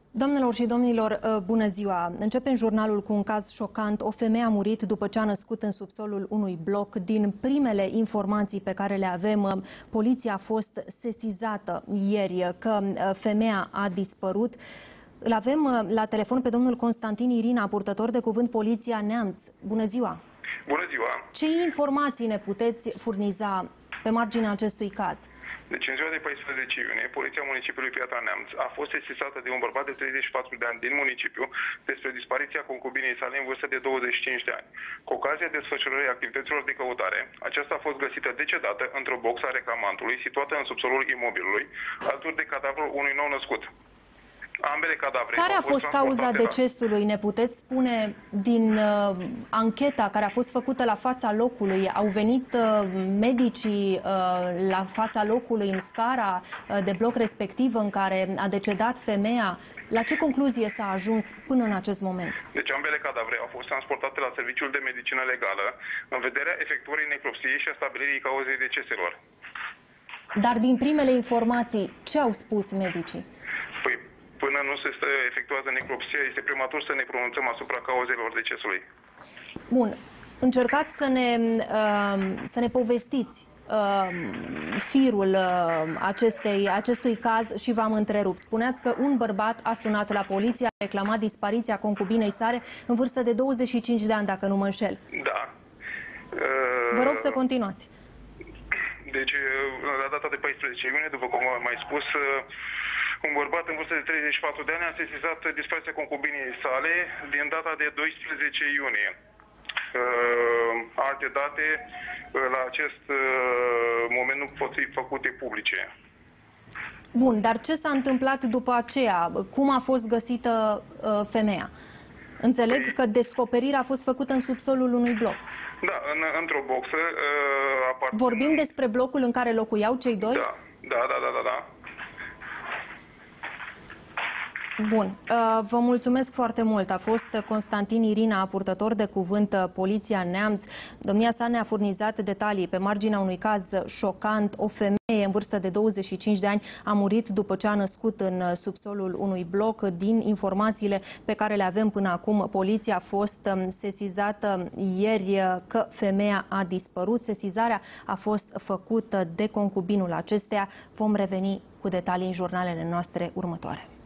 Doamnelor și domnilor, bună ziua! Începem jurnalul cu un caz șocant. O femeie a murit după ce a născut în subsolul unui bloc. Din primele informații pe care le avem, poliția a fost sesizată ieri că femeia a dispărut. Îl avem la telefon pe domnul Constantin Irina, purtător de cuvânt Poliția Neamț. Bună ziua! Bună ziua! Ce informații ne puteți furniza pe marginea acestui caz? Deci, în ziua de 14 iunie, Poliția Municipiului Piatra Neamț a fost sesizată de un bărbat de 34 de ani din municipiu despre dispariția concubinei sale în vârstă de 25 de ani. Cu ocazia desfășurării activităților de căutare, aceasta a fost găsită decedată într-o boxă a reclamantului, situată în subsolul imobilului, alături de cadavrul unui nou născut. Ambele cadavre care a fost cauza decesului? Ne puteți spune din ancheta care a fost făcută la fața locului? Au venit medicii la fața locului în scara de bloc respectivă în care a decedat femeia? La ce concluzie s-a ajuns până în acest moment? Deci ambele cadavre au fost transportate la Serviciul de Medicină Legală în vederea efectuării necropsiei și a stabilirii cauzei deceselor. Dar din primele informații, ce au spus medicii? Până nu se efectuează necropsia, este prematur să ne pronunțăm asupra cauzelor decesului. Bun. Încercați să ne povestiți firul acestui caz și v-am întrerupt. Spuneați că un bărbat a sunat la poliție, a reclamat dispariția concubinei sale în vârstă de 25 de ani, dacă nu mă înșel. Da. Vă rog să continuați. Deci, la data de 14 iunie, după cum am mai spus, un bărbat în vârstă de 34 de ani a sesizat dispariția concubinei sale din data de 12 iunie. Alte date la acest moment nu pot fi făcute publice. Bun, dar ce s-a întâmplat după aceea? Cum a fost găsită femeia? Înțeleg că descoperirea a fost făcută în subsolul unui bloc. Da, într-o boxă. Vorbim despre blocul în care locuiau cei doi? Da. Bun. Vă mulțumesc foarte mult. A fost Constantin Irina, purtător de cuvânt Poliția Neamț. Domnia sa ne-a furnizat detalii pe marginea unui caz șocant. O femeie în vârstă de 25 de ani a murit după ce a născut în subsolul unui bloc. Din informațiile pe care le avem până acum, poliția a fost sesizată ieri că femeia a dispărut. Sesizarea a fost făcută de concubinul acesteia. Vom reveni cu detalii în jurnalele noastre următoare.